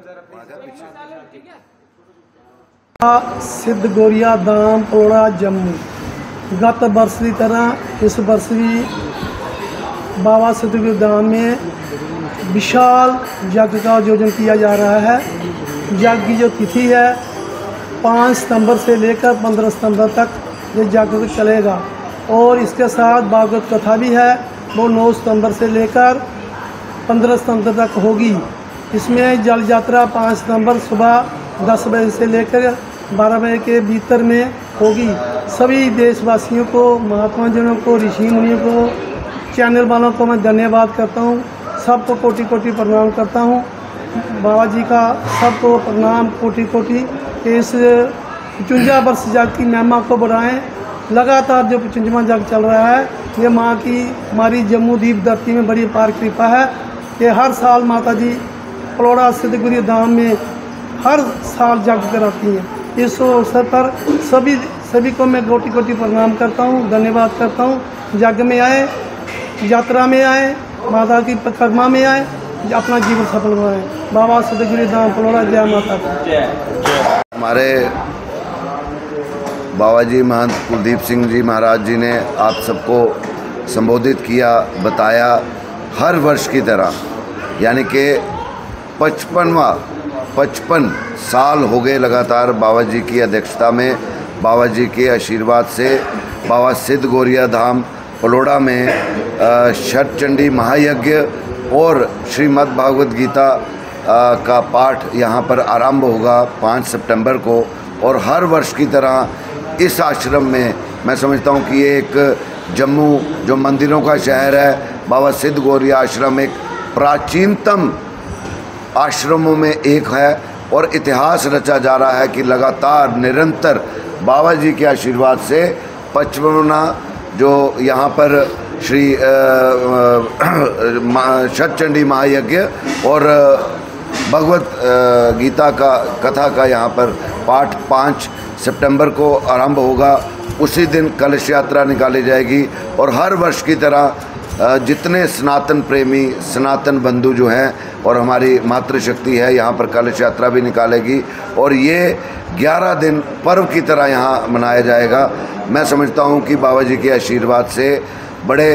सिद्ध गोरिया धाम पलोड़ा जम्मू। गत वर्ष की तरह इस वर्ष भी बाबा सिद्ध गोरिया धाम में विशाल यज्ञ का आयोजन किया जा रहा है। यज्ञ की जो तिथि है 5 सितंबर से लेकर 15 सितंबर तक ये यज्ञ चलेगा और इसके साथ भागवत कथा भी है, वो 9 सितंबर से लेकर 15 सितंबर तक होगी। इसमें जल यात्रा 5 सितंबर सुबह 10 बजे से लेकर 12 बजे के भीतर में होगी। सभी देशवासियों को, महात्मा जनों को, ऋषि मुनियों को, चैनल वालों को मैं धन्यवाद करता हूँ। सबको कोटि कोटि प्रणाम करता हूँ। बाबा जी का सबको प्रणाम कोटि कोटि। इस 55 वर्ष यज्ञ की महिमा को बढ़ाएं। लगातार जो 55वां यज्ञ चल रहा है, ये माँ की हमारी जम्मू द्वीप धरती में बड़ी अपार कृपा है कि हर साल माता जी पलोड़ा सिद्ध गोरिया धाम में हर साल यज्ञ कराती हैं। इस अवसर पर सभी को मैं कोटि कोटि प्रणाम करता हूँ, धन्यवाद करता हूँ। यज्ञ में आए, यात्रा में आए, माता की परिक्रमा में आए, अपना जीवन सफल बनाएं। बाबा सिद्ध गोरिया धाम पलोड़ा, जय माता की। हमारे बाबा जी महंत कुलदीप सिंह जी महाराज जी ने आप सबको संबोधित किया, बताया। हर वर्ष की तरह यानी कि 55 साल हो गए लगातार बाबा जी की अध्यक्षता में, बाबा जी के आशीर्वाद से बाबा सिद्ध गोरिया धाम पलोड़ा में षटचंडी महायज्ञ और श्रीमद् भागवत गीता का पाठ यहाँ पर आरंभ होगा 5 सितंबर को। और हर वर्ष की तरह इस आश्रम में मैं समझता हूँ कि ये एक जम्मू जो मंदिरों का शहर है, बाबा सिद्ध गोरिया आश्रम एक प्राचीनतम आश्रमों में एक है और इतिहास रचा जा रहा है कि लगातार निरंतर बाबा जी के आशीर्वाद से 55वां जो यहाँ पर श्री षटचंडी महायज्ञ और भगवत गीता का कथा का यहाँ पर पाठ 5 सितंबर को आरंभ होगा। उसी दिन कलश यात्रा निकाली जाएगी और हर वर्ष की तरह जितने सनातन प्रेमी, सनातन बंधु जो हैं और हमारी मातृशक्ति है यहाँ पर कलश यात्रा भी निकालेगी और ये 11 दिन पर्व की तरह यहाँ मनाया जाएगा। मैं समझता हूँ कि बाबा जी के आशीर्वाद से बड़े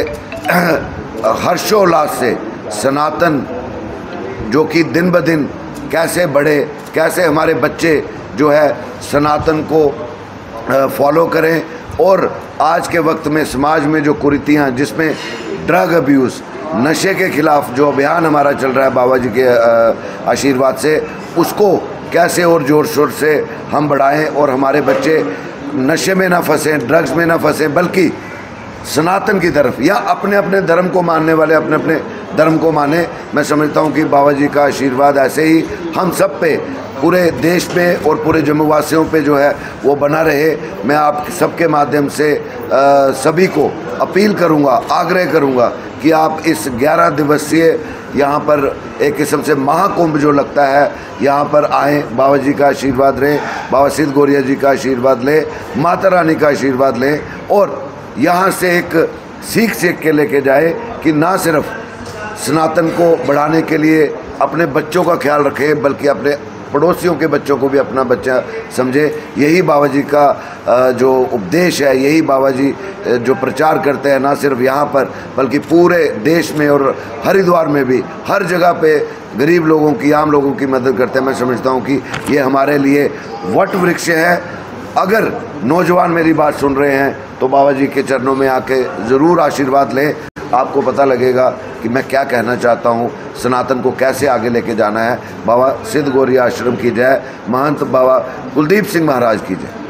हर्षोल्लास से सनातन जो कि दिन ब दिन कैसे बढ़े, कैसे हमारे बच्चे जो है सनातन को फॉलो करें और आज के वक्त में समाज में जो कुरीतियाँ, जिसमें ड्रग अब्यूज़, नशे के खिलाफ जो अभियान हमारा चल रहा है बाबा जी के आशीर्वाद से, उसको कैसे और ज़ोर शोर से हम बढ़ाएं और हमारे बच्चे नशे में ना फंसें, ड्रग्स में ना फंसें, बल्कि सनातन की तरफ या अपने अपने धर्म को मानने वाले अपने अपने धर्म को माने। मैं समझता हूँ कि बाबा जी का आशीर्वाद ऐसे ही हम सब पे, पूरे देश पे और पूरे जम्मू वासियों पे जो है वो बना रहे। मैं आप सबके माध्यम से सभी को अपील करूँगा, आग्रह करूँगा कि आप इस 11 दिवसीय यहाँ पर एक किस्म से महाकुंभ जो लगता है, यहाँ पर आएँ, बाबा जी का आशीर्वाद लें, बाबा सिद्ध गोरिया जी का आशीर्वाद लें, माता रानी का आशीर्वाद लें और यहाँ से एक सीख के लेके जाए कि ना सिर्फ सनातन को बढ़ाने के लिए अपने बच्चों का ख्याल रखें, बल्कि अपने पड़ोसियों के बच्चों को भी अपना बच्चा समझे। यही बाबा जी का जो उपदेश है, यही बाबा जी जो प्रचार करते हैं, ना सिर्फ यहाँ पर बल्कि पूरे देश में और हरिद्वार में भी हर जगह पे गरीब लोगों की, आम लोगों की मदद करते हैं। मैं समझता हूँ कि ये हमारे लिए वट वृक्ष है। अगर नौजवान मेरी बात सुन रहे हैं तो बाबा जी के चरणों में आके ज़रूर आशीर्वाद लें, आपको पता लगेगा कि मैं क्या कहना चाहता हूँ, सनातन को कैसे आगे लेके जाना है। बाबा सिद्ध गोरिया आश्रम की जय, महंत बाबा कुलदीप सिंह महाराज की जय।